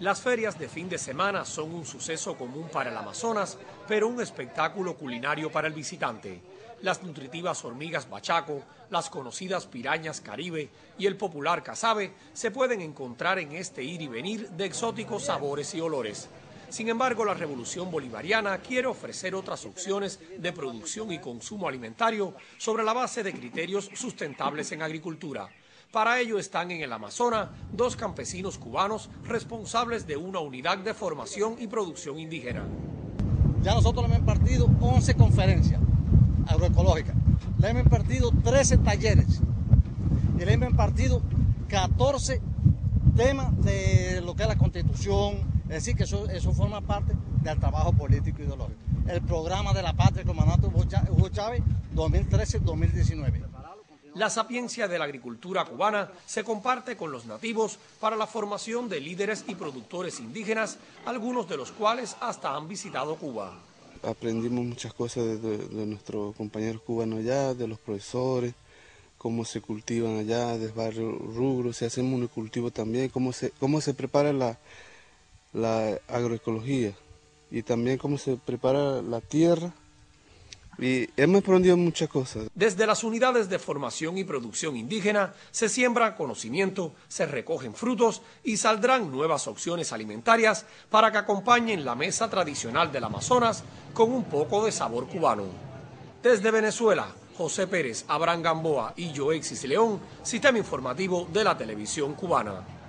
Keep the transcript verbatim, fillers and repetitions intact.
Las ferias de fin de semana son un suceso común para el Amazonas, pero un espectáculo culinario para el visitante. Las nutritivas hormigas bachaco, las conocidas pirañas caribe y el popular casabe se pueden encontrar en este ir y venir de exóticos sabores y olores. Sin embargo, la revolución bolivariana quiere ofrecer otras opciones de producción y consumo alimentario sobre la base de criterios sustentables en agricultura. Para ello están en el Amazonas dos campesinos cubanos responsables de una unidad de formación y producción indígena. Ya nosotros le hemos impartido once conferencias agroecológicas, le hemos impartido trece talleres y le hemos impartido catorce temas de lo que es la Constitución, es decir, que eso, eso forma parte del trabajo político ideológico. El programa de la patria, el comandante Hugo Chávez, dos mil trece a dos mil diecinueve. La sapiencia de la agricultura cubana se comparte con los nativos para la formación de líderes y productores indígenas, algunos de los cuales hasta han visitado Cuba. Aprendimos muchas cosas de, de, de nuestros compañeros cubanos allá, de los profesores, cómo se cultivan allá, de varios rubros, se hace monocultivo también, cómo se, cómo se prepara la, la agroecología y también cómo se prepara la tierra. Y hemos aprendido muchas cosas. Desde las unidades de formación y producción indígena se siembra conocimiento, se recogen frutos y saldrán nuevas opciones alimentarias para que acompañen la mesa tradicional del Amazonas con un poco de sabor cubano. Desde Venezuela, José Pérez, Abraham Gamboa y Joexis León, Sistema Informativo de la Televisión Cubana.